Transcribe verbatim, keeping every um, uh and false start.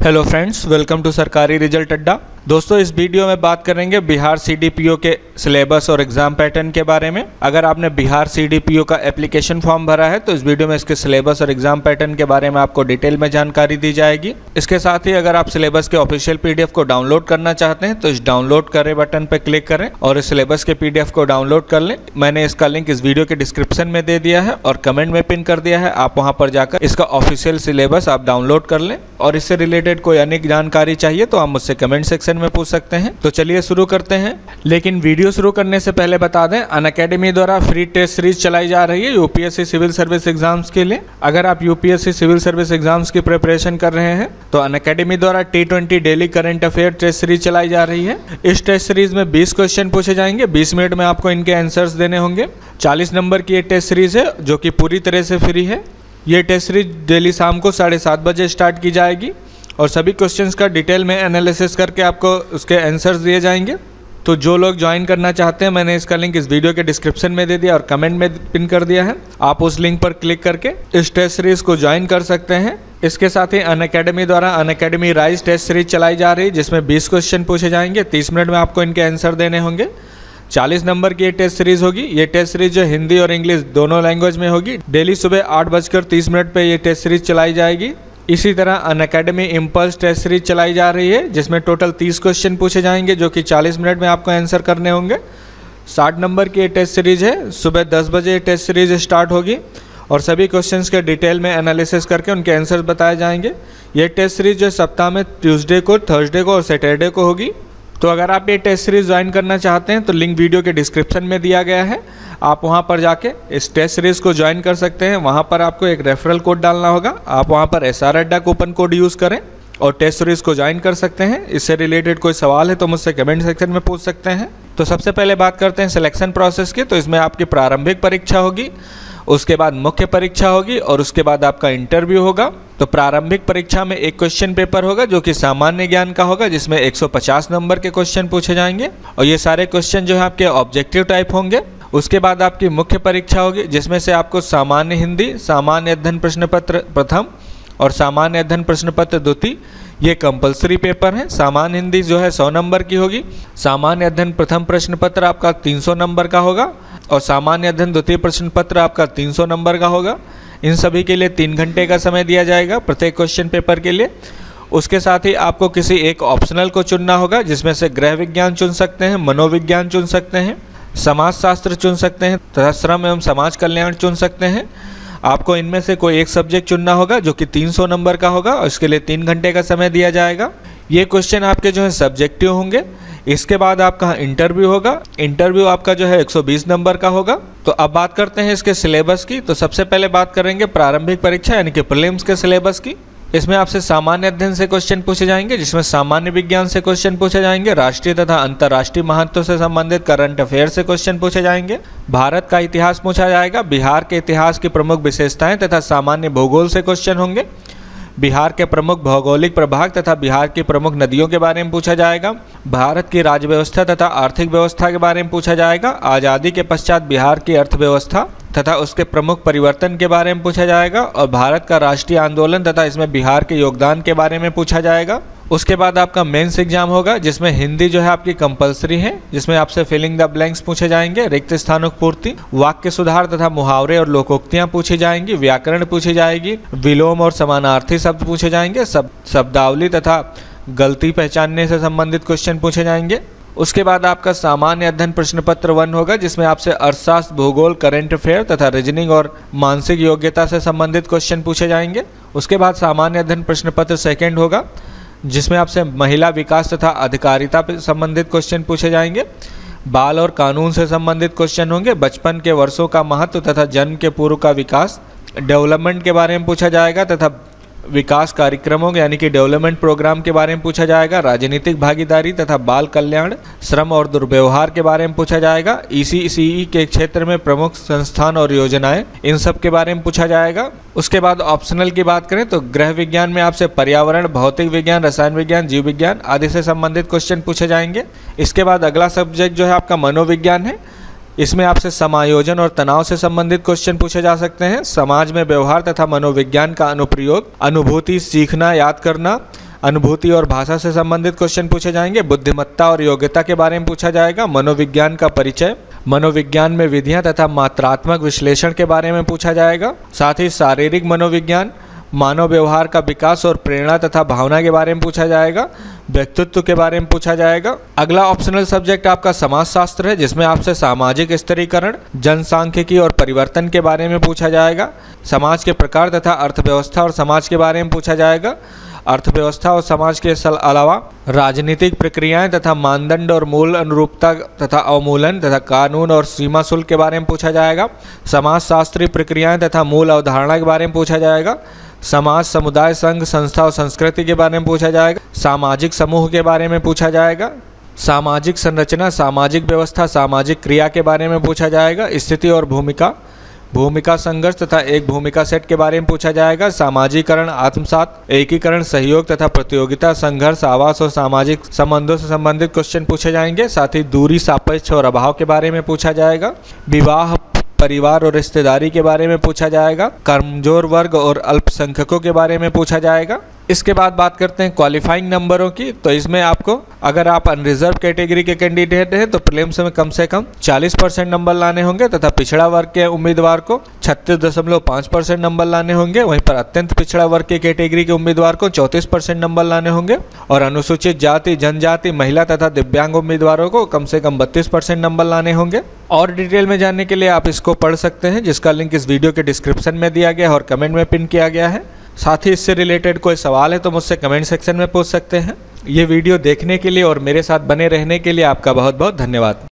Hello friends, welcome to Sarkari result Adda. दोस्तों, इस video में बात करेंगे बिहार सीडीपीओ के सिलेबस और एग्जाम पैटर्न के बारे में। अगर आपने बिहार सीडीपीओ का एप्लीकेशन फॉर्म भरा है तो इस वीडियो में इसके सिलेबस और एग्जाम पैटर्न के बारे में आपको डिटेल में जानकारी दी जाएगी। इसके साथ ही अगर आप सिलेबस के ऑफिशियल पीडीएफ को डाउनलोड करना चाहते हैं तो इस डाउनलोड करें बटन पर क्लिक करें और इस सिलेबस के पीडीएफ को डाउनलोड कर लें। मैंने इसका लिंक इस वीडियो के डिस्क्रिप्शन में दे दिया है और कमेंट में पिन कर दिया है। आप वहां पर जाकर इसका ऑफिशियल सिलेबस आप डाउनलोड कर लें और इससे रिलेटेड कोई अन्य जानकारी चाहिए तो आप मुझसे कमेंट सेक्शन में पूछ सकते हैं। तो चलिए शुरू करते हैं। लेकिन वीडियो शुरू करने से पहले बता दें, अनअकैडमी द्वारा फ्री टेस्ट सीरीज चलाई जा रही है यूपीएससी सिविल सर्विस एग्जाम्स के लिए। अगर आप यूपीएससी सिविल सर्विस एग्जाम्स की प्रिपरेशन कर रहे हैं तो अनअकैडमी द्वारा T twenty daily current affair test series चलाई जा रही है। इस टेस्ट सीरीज में बीस क्वेश्चन पूछे जाएंगे, बीस मिनट में आपको इनके आंसर्स देने होंगे। चालीस नंबर की ये टेस्ट सीरीज है जो कि पूरी तरह से फ्री है। ये टेस्ट सीरीज डेली शाम को साढ़े सात बजे स्टार्ट की जाएगी और सभी क्वेश्चंस का डिटेल में एनालिसिस करके आपको उसके आंसर्स दिए जाएंगे। तो जो लोग ज्वाइन करना चाहते हैं, मैंने इसका लिंक इस वीडियो के डिस्क्रिप्शन में दे दिया और कमेंट में पिन कर दिया है। आप उस लिंक पर क्लिक करके इस टेस्ट सीरीज को ज्वाइन कर सकते हैं। इसके साथ ही अनअकैडमी द्वारा अनअकैडमी राइज टेस्ट सीरीज चलाई जा रही है जिसमें बीस क्वेश्चन पूछे जाएंगे, तीस मिनट में आपको इनके आंसर देने होंगे। चालीस नंबर की ये टेस्ट सीरीज होगी। ये टेस्ट सीरीज जो हिंदी और इंग्लिश दोनों लैंग्वेज में होगी। डेली सुबह आठ बजकर तीस मिनट पर ये टेस्ट सीरीज चलाई जाएगी। इसी तरह अनअकैडमी इम्पल्स टेस्ट सीरीज चलाई जा रही है जिसमें टोटल तीस क्वेश्चन पूछे जाएंगे जो कि चालीस मिनट में आपको आंसर करने होंगे। साठ नंबर की ये टेस्ट सीरीज है। सुबह दस बजे टेस्ट सीरीज स्टार्ट होगी और सभी क्वेश्चंस के डिटेल में एनालिसिस करके उनके आंसर बताए जाएंगे। ये टेस्ट सीरीज जो सप्ताह में ट्यूसडे को, थर्सडे को और सैटरडे को होगी। तो अगर आप ये टेस्ट सीरीज ज्वाइन करना चाहते हैं तो लिंक वीडियो के डिस्क्रिप्शन में दिया गया है। आप वहां पर जाके इस टेस्ट सीरीज को ज्वाइन कर सकते हैं। वहां पर आपको एक रेफरल कोड डालना होगा। आप वहां पर S R Adda coupon code use करें और टेस्ट सीरीज को ज्वाइन कर सकते हैं। इससे रिलेटेड कोई सवाल है तो मुझसे कमेंट सेक्शन में पूछ सकते हैं। तो सबसे पहले बात करते हैं सिलेक्शन प्रोसेस की। तो इसमें आपकी प्रारंभिक परीक्षा होगी, उसके बाद मुख्य परीक्षा होगी और उसके बाद आपका इंटरव्यू होगा। तो प्रारंभिक परीक्षा में एक क्वेश्चन पेपर होगा जो कि सामान्य ज्ञान का होगा जिसमें एक सौ पचास नंबर के क्वेश्चन पूछे जाएंगे और ये सारे क्वेश्चन जो है आपके ऑब्जेक्टिव टाइप होंगे। उसके बाद आपकी मुख्य परीक्षा होगी जिसमें से आपको सामान्य हिंदी, सामान्य अध्ययन प्रश्न पत्र प्रथम और सामान्य अध्ययन प्रश्न पत्र द्वितीय, ये कंपलसरी पेपर हैं। सामान्य हिंदी जो है सौ नंबर की होगी। सामान्य अध्ययन प्रथम प्रश्न पत्र आपका तीन सौ नंबर का होगा और सामान्य अध्ययन द्वितीय प्रश्न पत्र आपका तीन सौ नंबर का होगा। इन सभी के लिए तीन घंटे का समय दिया जाएगा प्रत्येक क्वेश्चन पेपर के लिए। उसके साथ ही आपको किसी एक ऑप्शनल को चुनना होगा जिसमें से गृह विज्ञान चुन सकते हैं, मनोविज्ञान चुन सकते हैं, समाजशास्त्र चुन सकते हैं तथा श्रम एवं समाज कल्याण चुन सकते हैं। आपको इनमें से कोई एक सब्जेक्ट चुनना होगा जो कि तीन सौ नंबर का होगा और इसके लिए तीन घंटे का समय दिया जाएगा। ये क्वेश्चन आपके जो है सब्जेक्टिव होंगे। इसके बाद आपका इंटरव्यू होगा। इंटरव्यू आपका जो है एक सौ बीस नंबर का होगा। तो अब बात करते हैं इसके सिलेबस की। तो सबसे पहले बात करेंगे प्रारंभिक परीक्षा यानी कि प्रीलिम्स के सिलेबस की। इसमें आपसे सामान्य अध्ययन से क्वेश्चन पूछे जाएंगे जिसमें सामान्य विज्ञान से क्वेश्चन पूछे जाएंगे, राष्ट्रीय तथा अंतर्राष्ट्रीय महत्व से संबंधित करंट अफेयर से क्वेश्चन पूछे जाएंगे, भारत का इतिहास पूछा जाएगा, बिहार के इतिहास की प्रमुख विशेषताएं तथा सामान्य भूगोल से क्वेश्चन होंगे, बिहार के प्रमुख भौगोलिक प्रभाग तथा बिहार की प्रमुख नदियों के बारे में पूछा जाएगा, भारत की राज्य व्यवस्था तथा आर्थिक व्यवस्था के बारे में पूछा जाएगा, आज़ादी के पश्चात बिहार की अर्थव्यवस्था तथा उसके प्रमुख परिवर्तन के बारे में पूछा जाएगा और भारत का राष्ट्रीय आंदोलन तथा इसमें बिहार के योगदान के बारे में पूछा जाएगा। उसके बाद आपका मेंस एग्जाम होगा जिसमें हिंदी जो है आपकी कंपलसरी है, जिसमें आपसे फिलिंग द ब्लैंक्स पूछे जाएंगे, रिक्त स्थानों की पूर्ति, वाक्य सुधार तथा मुहावरे और लोकोक्तियां पूछी जाएंगी, व्याकरण पूछी जाएगी, विलोम और समानार्थी शब्द पूछे जाएंगे, सब शब्दावली तथा गलती पहचानने से संबंधित क्वेश्चन पूछे जाएंगे। उसके बाद आपका सामान्य अध्ययन प्रश्न पत्र वन होगा जिसमें आपसे अर्थशास्त्र, भूगोल, करंट अफेयर तथा रीजनिंग और मानसिक योग्यता से संबंधित क्वेश्चन पूछे जाएंगे। उसके बाद सामान्य अध्ययन प्रश्न पत्र सेकेंड होगा जिसमें आपसे महिला विकास तथा अधिकारिता से संबंधित क्वेश्चन पूछे जाएंगे, बाल और कानून से संबंधित क्वेश्चन होंगे, बचपन के वर्षों का महत्व तथा जन्म के पूर्व का विकास, डेवलपमेंट के बारे में पूछा जाएगा तथा विकास कार्यक्रमों यानी कि डेवलपमेंट प्रोग्राम के बारे में पूछा जाएगा, राजनीतिक भागीदारी तथा बाल कल्याण, श्रम और दुर्व्यवहार के बारे में पूछा जाएगा, ईसीसीई के क्षेत्र में प्रमुख संस्थान और योजनाएं, इन सब के बारे में पूछा जाएगा। उसके बाद ऑप्शनल की बात करें तो गृह विज्ञान में आपसे पर्यावरण, भौतिक विज्ञान, रसायन विज्ञान, जीव विज्ञान आदि से संबंधित क्वेश्चन पूछे जाएंगे। इसके बाद अगला सब्जेक्ट जो है आपका मनोविज्ञान है। इसमें आपसे समायोजन और तनाव से संबंधित क्वेश्चन पूछे जा सकते हैं। समाज में व्यवहार तथा मनोविज्ञान का अनुप्रयोग, अनुभूति, सीखना, याद करना, अनुभूति और भाषा से संबंधित क्वेश्चन पूछे जाएंगे। बुद्धिमत्ता और योग्यता के बारे में पूछा जाएगा। मनोविज्ञान का परिचय, मनोविज्ञान में विधियां तथा मात्रात्मक विश्लेषण के बारे में पूछा जाएगा। साथ ही शारीरिक मनोविज्ञान, मानव व्यवहार का विकास और प्रेरणा तथा भावना के बारे में पूछा जाएगा। व्यक्तित्व के बारे में पूछा जाएगा। अगला ऑप्शनल सब्जेक्ट आपका समाजशास्त्र है, जिसमें आपसे सामाजिक स्तरीकरण, जनसांख्यिकी और परिवर्तन के बारे में पूछा जाएगा। समाज के प्रकार तथा अर्थव्यवस्था और समाज के बारे में पूछा जाएगा। अर्थव्यवस्था और समाज के अलावा राजनीतिक प्रक्रियाएं तथा मानदंड और मूल अनुरूपता तथा अवमूलन तथा कानून और सीमा शुल्क के बारे में पूछा जाएगा। समाजशास्त्रीय प्रक्रियाएं तथा मूल अवधारणा के बारे में पूछा जाएगा। समाज, समुदाय, संघ, संस्था और संस्कृति के बारे में पूछा जाएगा। सामाजिक समूह के बारे में पूछा जाएगा। सामाजिक संरचना, सामाजिक व्यवस्था, सामाजिक क्रिया के बारे में पूछा जाएगा। स्थिति और भूमिका, भूमिका संघर्ष तथा एक भूमिका सेट के बारे में पूछा जाएगा। सामाजिकरण, आत्मसात, एकीकरण, सहयोग तथा प्रतियोगिता, संघर्ष, आवास और सामाजिक संबंधों से संबंधित क्वेश्चन पूछे जाएंगे। साथ ही दूरी, सापेक्ष और अभाव के बारे में पूछा जाएगा। विवाह, परिवार और रिश्तेदारी के बारे में पूछा जाएगा। कमजोर वर्ग और अल्पसंख्यकों के बारे में पूछा जाएगा। इसके बाद बात करते हैं क्वालिफाइंग नंबरों की। तो इसमें आपको, अगर आप अनरिजर्व कैटेगरी के कैंडिडेट हैं तो प्रीलिम्स में कम से कम चालीस परसेंट नंबर लाने होंगे तथा पिछड़ा वर्ग के उम्मीदवार को छत्तीस दशमलव पाँच परसेंट नंबर लाने होंगे। वहीं पर अत्यंत पिछड़ा वर्ग के कैटेगरी के उम्मीदवार को चौंतीस परसेंट नंबर लाने होंगे और अनुसूचित जाति, जनजाति, महिला तथा दिव्यांग उम्मीदवारों को कम से कम बत्तीस परसेंट नंबर लाने होंगे। और डिटेल में जानने के लिए आप इसको पढ़ सकते हैं, जिसका लिंक इस वीडियो के डिस्क्रिप्शन में दिया गया है और कमेंट में पिन किया गया है। साथ ही इससे रिलेटेड कोई सवाल है तो मुझसे कमेंट सेक्शन में पूछ सकते हैं। ये वीडियो देखने के लिए और मेरे साथ बने रहने के लिए आपका बहुत बहुत धन्यवाद।